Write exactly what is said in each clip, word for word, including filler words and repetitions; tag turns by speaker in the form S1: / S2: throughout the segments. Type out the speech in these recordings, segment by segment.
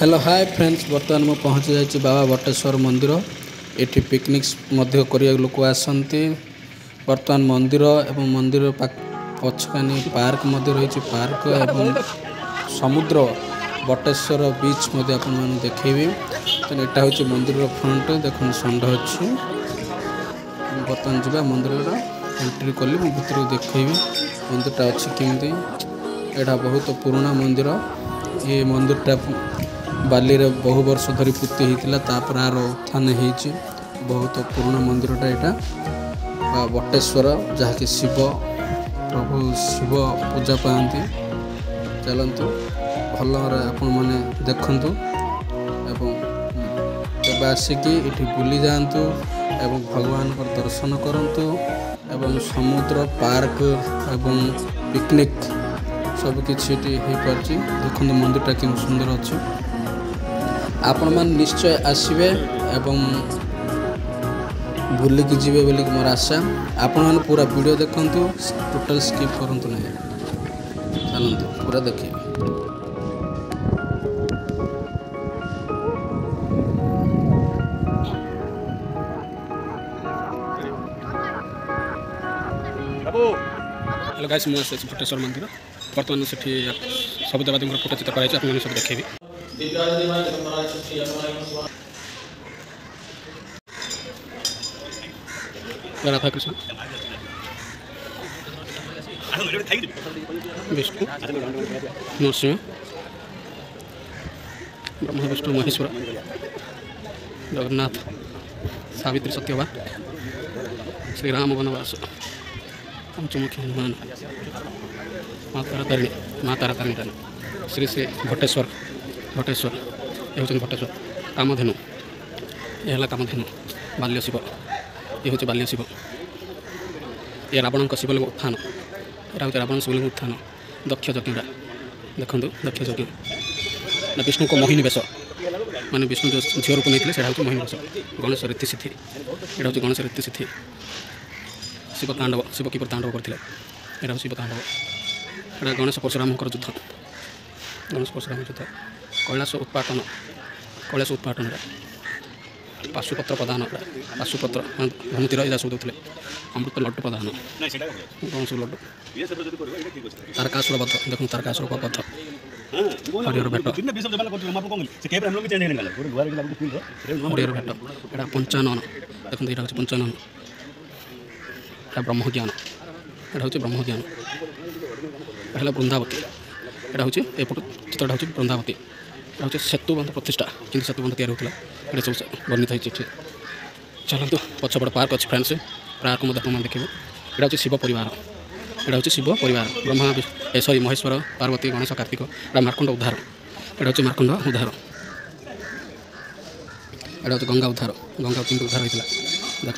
S1: Hello hi friends, बर्तमान मुझे पहुँची जाइए बाबा बटेश्वर मंदिर। ये पिकनिक करने लोक आसती। बर्तमान मंदिर एवं मंदिर पछकानी पार्क रही। पार्क एवं समुद्र बटेश्वर बीच देखी। तो यहाँ हूँ मंदिर फ्रंट। देख षंढ अच्छी। बर्तमान जा मंदिर एंट्री कली भर देखी मंदिरटा अच्छी केमती। यहाँ बहुत पुराना मंदिर। ये मंदिरटा बाली रे बहु वर्ष धरी पुती होता तापर आर उत्थान होती। बहुत पुराना मंदिरटा यहाँ बटेश्वर जहाँकि शिव प्रभु शिव पूजा पाती। चलतु भल आपण मैंने देखु एवं आसिकी ये बुली जातु एवं भगवान को दर्शन करतु एवं समुद्र पार्क एवं पिकनिक सबकि हो पार्टी। देखो मंदिरटा कि सुंदर अच्छी। आपण मान निश्चय आसबे एवं बुलिकी जी बोलिक मोर आशा। आपण मैंने पूरा वीडियो देखु, टोटल स्किप करूँ ना। चलतु पूरा देखिए। हेलो गाइस, मुझे बटेश्वर मंदिर। बर्तमान से सब देवादेवी फोटो चित्र कराई आप सब देखेबी। राधा कृष्ण विष्णु नरसिंह ब्रह्मा विष्णु महेश्वर जगन्नाथ सावित्री सत्यवान श्री राम वनवास पंचमुखी हनुमान माँ तारा तारिणी माँ तारा तारिणी श्री श्री बटेश्वर बटेश्वर ये हूँ बटेश्वर कामधेनु। यह है कामधेनु। बाल्य शिव ये हूँ बाल्य शिव। ये रावण का शिवलिंग उत्थान। यहाँ हूँ रावण शिवलिंग उत्थान। दक्ष यज्ञ देखो दक्ष यज्ञ ना विष्णु को मोहिनी वेश माने विष्णु जो झील रूप नहीं से हूँ मोहिनी वेश। गणेश रीति सिद्धि यहाँ हूँ गणेश रीति सिद्धि। शिव तांडव शिव किपर तांडव करते यहाँ शिव तांडव। यहाँ गणेश परशुराम युद्ध गणेश परशुराम युद्ध। कैलाश उत्पाटन कैलाश उत्पाटन पाशुपत्र प्रदान पाशुपत्र धनुतीर यहाँ सब दूसरे। अमृत लड्डू प्रदान कौन सब लड्डू। तारकासुर बध देखो तारकासुर बध हरिहर भेट हरिहर भेट। यहाँ पंचानन देखो यहाँ हूँ पंचानन। यहाँ ब्रह्म ज्ञान यहाँ हूँ ब्रह्म ज्ञान। है वृंदावती यहाँ हूँ एपट चित्रटा हूँ वृंदावती। यहाँ हूँ सेतुबंध प्रतिष्ठा कि सेतुबंध तैयार होता है सब वर्णित होती। चलते पछपट पार्क अच्छे फ्रेंड्स। पार्क मत देखिए। यहाँ हूँ शिव परिवार यहाँ हूँ शिव परिवार ब्रह्मा सॉरी महेश्वर पार्वती गणेश कार्तिक। यहाँ मार्कंड उद्धार यहाँ हूँ मार्कंड उद्धार। यहाँ हूँ गंगा उद्धार गंगा केमती उद्धार होता देखो।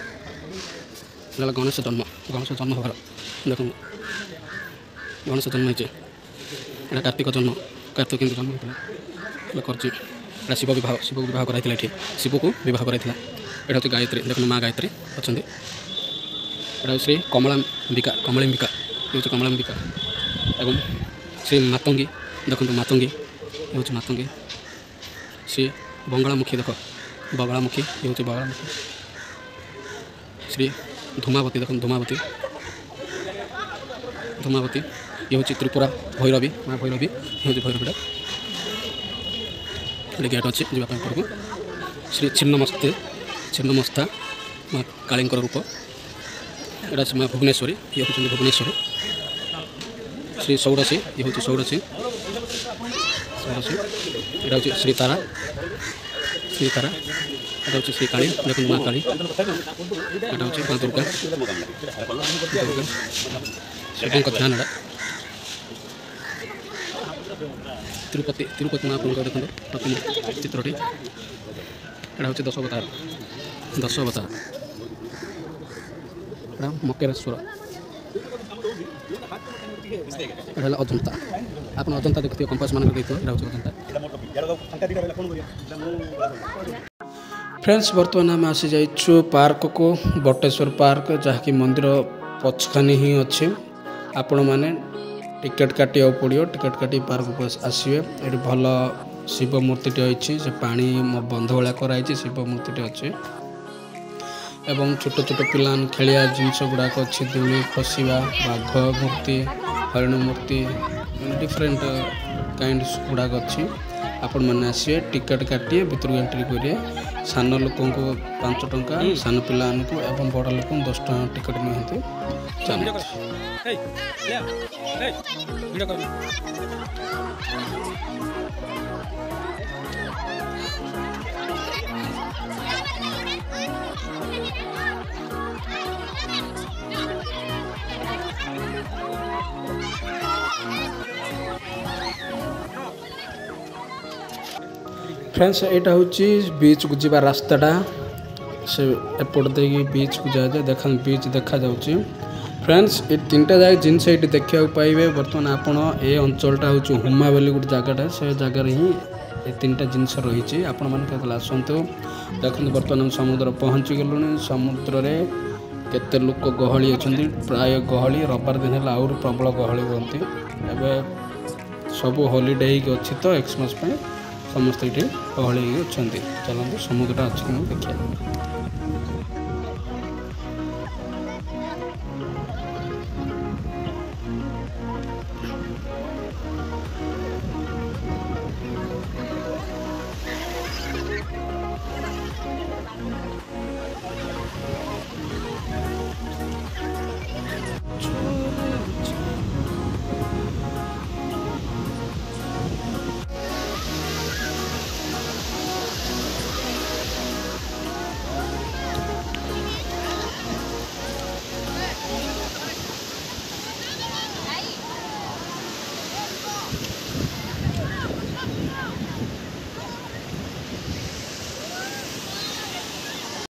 S1: गणेश जन्म गणेश जन्म हबार देख गणेश जन्म होता। कार्तिक जन्म कार्तिक केमती जन्म होता कर। शिव विवाह शिव विवाह कराई ये शिव को विवाह कराई। यहाँ हूँ गायत्री देखो माँ गायत्री अच्छा। यहाँ श्री कमलाम्बिका कमलाम्बिका ये हूँ कमलाम्बिका एवं श्री मातंगी देखो मातंगी ये हूँ मातंगी। श्री बंगामुखी देख बगलामुखी ये हूँ बगलामुखी। श्री धूमावती देखो धूमावती धूमावती ये हूँ त्रिपुरा भैरवी माँ भैरवी ये हूँ भैरवीटा। गेट अच्छे जावाई। श्री छिन्नमस्ते छिन्नमस्ता माँ काली रूप। यहाँ माँ भुवनेश्वरी ये हूँ भुवनेश्वरी। श्री षोडशी ये हूँ षोडशी षोडशी। यहाँ हूँ श्री तारा श्री तारा। यहाँ हूँ श्री काली देखो माँ काली। यहाँ हूँ माँ दुर्गा दुर्गा शिवों का ध्यान। तिरुपति तिरुपति महाप्रभु देखो प्रतिमा चित्रटी। यहाँ हूँ दश अवतार दश अवतार। यहाँ मकेरेश्वर यहाँ अजंता आप अजंता देखते कंपास मान देखते यहाँ हूँ अजंता। फ्रेंड्स बर्तमान आम आसी जाइछु पार्क को बटेश्वर पार्क जहाँकि मंदिर पछखानी ही अच्छे। आपण मैंने टिकेट काटिया पड़ो टिकेट काटी पार्क को आसवे। ये भल शिव मूर्तिटे अच्छी से पानी बंध भाया कराई शिव मूर्तिटे अच्छे एवं छोट छोट पिला खेलिया जिनस गुड़ाक अच्छी दूली खसवा बाघ मूर्ति हरिण मूर्ति डिफरेंट काइंड गुड़ाक अच्छी आपण मैंने आसवे टिकट काटिए भितर एंट्री करेंगे सान लोक पांच टंका सान पिला एवं बड़ लोक दस टका टिकट निहंती फ्रेंड्स यहाँ हूँ बीच को जीवा रास्ताटा से एपट दे बीच को जाए देख बीच देखा जाऊँगी फ्रेंड्स ये तीन टा जगह जिनस ये देखा पाइबे बर्तमान आपड़ ये अंचलटा हूँ हुमा बोली गोटे जगटा से जगार ही ये तीन टा जिनस रही आपण मैंने आसतु देखते बर्तमान समुद्र पहुँची गलुणी समुद्र रे केते लोक गहली अच्छा प्राय गहली रविवार दिन है आउर प्रबल गहली हुंती एवं सब हॉलीडे अच्छी तो एक्समस समस्त ये गहली अच्छा चलते समुद्र अच्छी देखिए।